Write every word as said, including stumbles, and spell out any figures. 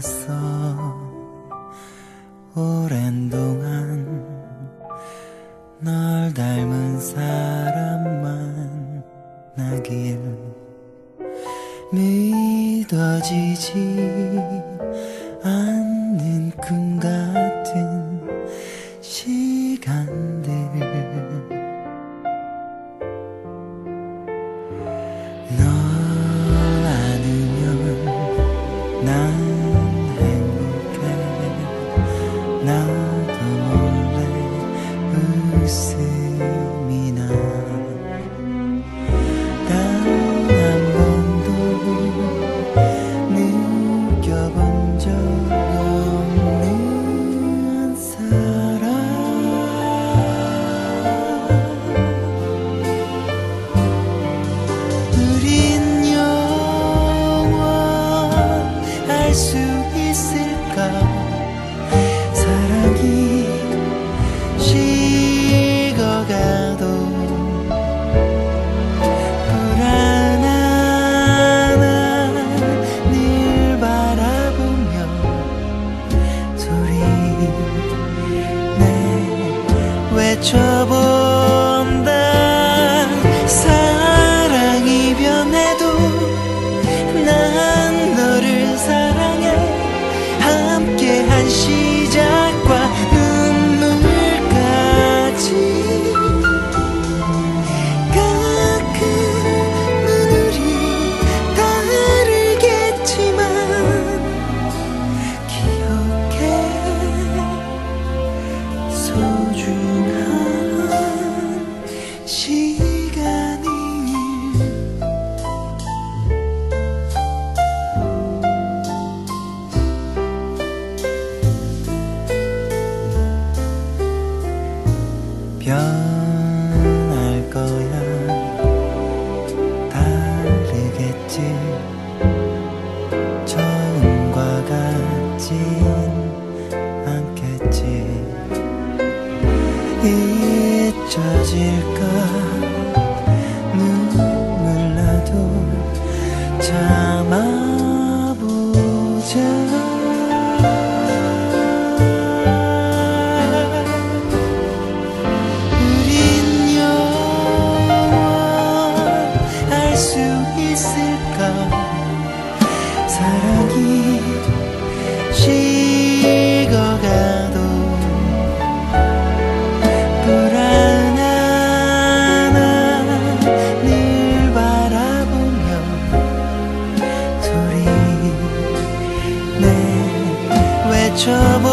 있었어. 오랜 동안 널 닮은 사람만 나길 믿어지지 않는 꿈 같은 시간들. 널 안으면 난 행복해. 나도 몰래 웃음이 나. 단 한 번도 느껴본 적 없는 사랑. 우린 영원할 수 있을까? 사랑이 식어가도 불안한 늘 바라보며 소리내 외쳐본다. 사랑이 변해도 난 너를 사랑해. 함께한 시작과 눈물까지. 가끔은 우리 다르겠지만 기억해. 소중한 시간이. 변할 거야. 다르겠지. 처음과 같진 않겠지. 잊혀질까? 눈물 나도 참아보자. 우린 영원할 수 있을까? 사랑이 식어가도 불안한 늘 바라보며 소리내 외쳐보